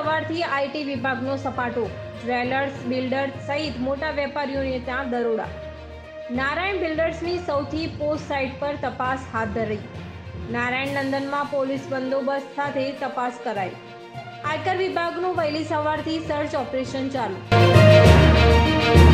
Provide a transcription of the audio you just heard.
સવારથી આઈટી વિભાગનો સપાટો, jewellers, builders સહિત મોટા વેપારીઓને ત્યાં દરોડા। નારાયણ બિલ્ડર્સની સૌથી પોસ્ટ સાઇટ પર તપાસ હાથ ધરી। નારાયણ નંદનમાં પોલીસ બંદોબસ્ત સાથે તપાસ કરાઈ। આયકર વિભાગનું વહેલી સવારથી સર્ચ ઓપરેશન ચાલુ।